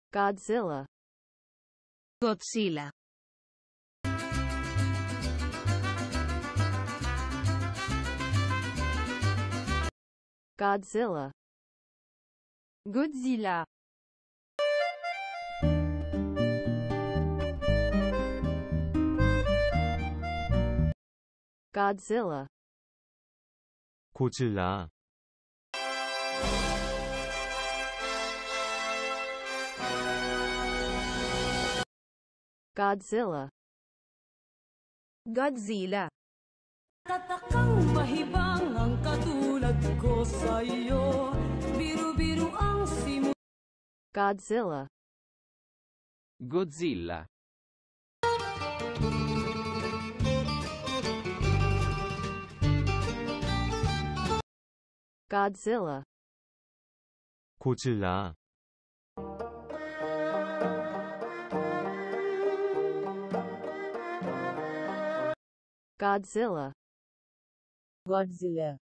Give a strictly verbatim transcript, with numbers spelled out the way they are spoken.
Godzilla. Godzilla. Godzilla. Godzilla. Godzilla. 고질라. Godzilla. Godzilla. Tatakang mahibang ang katulad ko sa'yo. Biru-biru ang simu. Godzilla. Godzilla. Godzilla. 고질라. Godzilla. Godzilla.